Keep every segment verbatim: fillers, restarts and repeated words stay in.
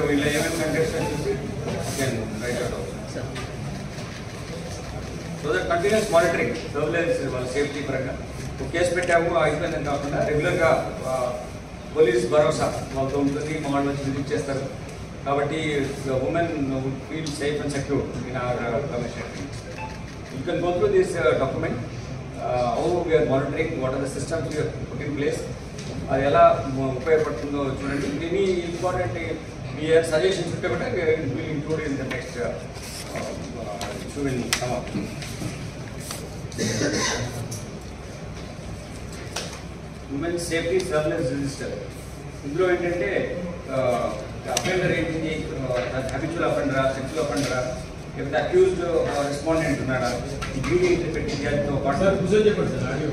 వీళ్ళ ఏమైనా కంటెస్టెంట్ చూసి నేను రైట్ అవుట్ అవుతాను. So that continuous monitoring surveillance వాళ్ళ సేఫ్టీ పరంగా ఒక కేసు పెట్టాము అయిపోయిందని కాకుండా రెగ్యులర్గా పోలీస్ భరోసా వాళ్ళతో ఉంటుంది, మా వాళ్ళు వచ్చి విజిట్ చేస్తారు. కాబట్టి women feel safe and secure in our commission. You can go through this document how we are monitoring, what are the systems you are put in place, అది ఎలా ఉపయోగపడుతుందో చూడండి. ఎనీ ఇంపార్టెంట్ మీ సజెషన్స్ ఉంటే కూడా will include in the next చూడండి. Women safety surveillance register, ఇందులో ఏంటంటే offender ఏంటి, హ్యాబిచువల్ అఫెండరా, సెక్చువల్ అఫెండరా, లేకపోతే అక్యూజ్డ్ రెస్పాండెంట్ ఉన్నాడా, ఈ డ్యూటీ ఎంట్రీ పెట్టి దాంతో పాటు చెప్పండి సార్. ఆడియో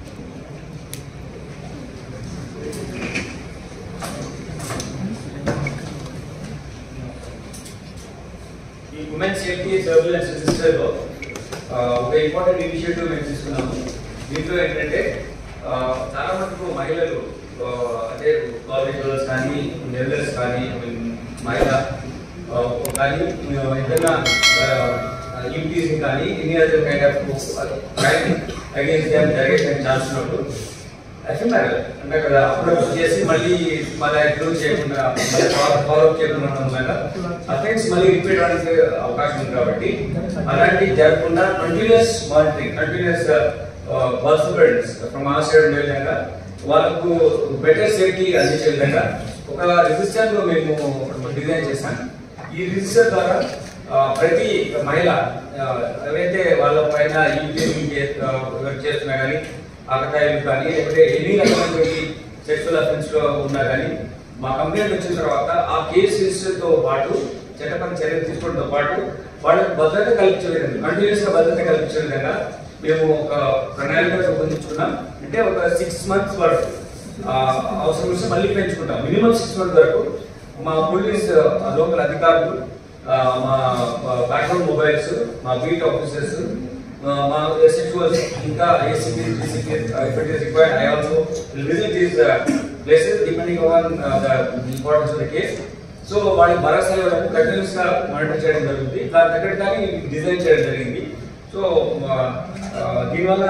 ఈ ఉమెన్ సేఫ్టీ సర్వేలెన్స్ రిజిస్టర్లో ఒక ఇంపార్టెంట్ ఇనిషియేటివ్ మేము తీసుకున్నాము. దీంట్లో ఏంటంటే చాలా మటుకు మహిళలు అంటే కాలేజ్ గర్ల్స్ కానీ, ఎల్డర్స్ కానీ, మహిళ కానీ ఏదైనా ఈటీసింగ్ కానీ any other kind of crime against them జరిగే ఛాన్స్ ఉన్నప్పుడు ఎఫ్ఎంఆర్ అంటే కదా అప్రోచ్ చేసి మళ్ళీ మళ్ళీ ఎగ్రూవ్ చేయకుండా మళ్ళీ ఫాలోఅప్ చేయకుండా ఉండడం అఫెన్స్ మళ్ళీ రిపీట్ అవడానికి అవకాశం ఉంది. కాబట్టి అలాంటివి జరగకుండా continuous monitoring, continuous assurance from ఆ సైడ్ ఉండే విధంగా వాళ్ళకు బెటర్ సేఫ్టీ అందించే విధంగా ఒక రిజిస్టర్ మేము డిజైన్ చేశాం. ఈ రిజిస్టర్ ద్వారా ప్రతి మహిళ ఎవరైతే వాళ్ళ పైన ఈటీసింగ్ చేస్తున్నా కానీ, ఆకతాయిలు కానీ, లేకపోతే ఎన్ని రకమైనటువంటి సెక్సువల్ అఫెన్స్ లో ఉన్నా కానీ మా కంప్లైంట్ వచ్చిన తర్వాత ఆ కేసు రిజిస్టర్తో పాటు చట్టపరమైన చర్యలు తీసుకోవడంతో పాటు వాళ్ళకి భద్రత కల్పించే విధంగా, కంటిన్యూస్ గా భద్రత కల్పించే విధంగా మేము ఒక ప్రణాళిక రూపొందించుకున్నాం. అంటే ఒక సిక్స్ మంత్స్ వరకు అవసరం వస్తే మళ్ళీ పెంచుకుంటాం. మినిమం సిక్స్ మంత్స్ వరకు మా పోలీస్ లోకల్ అధికారులు, మా బ్యాక్గ్రౌండ్ మొబైల్స్, మా బీట్ ఆఫీసర్స్, మా ఎస్హెచ్ఓస్, ఇంకా ACP, DCP if it is required I also will visit these places depending on the importance of the case. So వాళ్ళకి భరోసా ఇవ్వడానికి కంటిన్యూస్ గా మానిటర్ చేయడం జరుగుతుంది. దాని దగ్గర కానీ డిజైన్ చేయడం జరిగింది. సో దీనివల్ల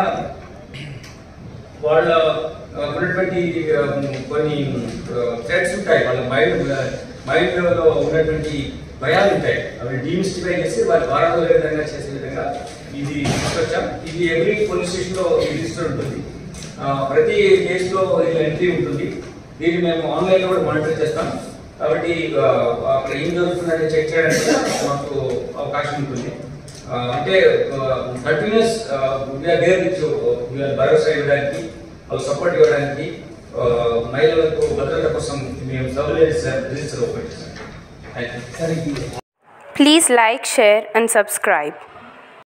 వాళ్ళ ఉన్నటువంటి కొన్ని థ్రెట్స్ ఉంటాయి, వాళ్ళ మైండ్ మైండ్ లో ఉన్నటువంటి భయాలు ఉంటాయి, అవి డీమిస్టిఫై చేసి వాళ్ళ భారత విధంగా చేసే విధంగా ఇది తీసుకొచ్చాం. ఇది ఎవ్రీ పోలీస్ స్టేషన్ లో రిజిస్టర్ ఉంటుంది, ప్రతి కేసులో ఎంట్రీ ఉంటుంది. దీన్ని మేము ఆన్లైన్ లో కూడా మానిటర్ చేస్తాం. కాబట్టి అక్కడ ఏం జరుగుతుందని చెక్ చేయడానికి మాకు అవకాశం ఉంటుంది. అంటే కంటిన్యూస్ భరోసా ఇవ్వడానికి, వాళ్ళు సపోర్ట్ ఇవ్వడానికి, మహిళలకు భద్రత కోసం మేము సర్వేలెన్స్ రిజిస్టర్ ఓపెన్ చేస్తాం. Please like, share and subscribe.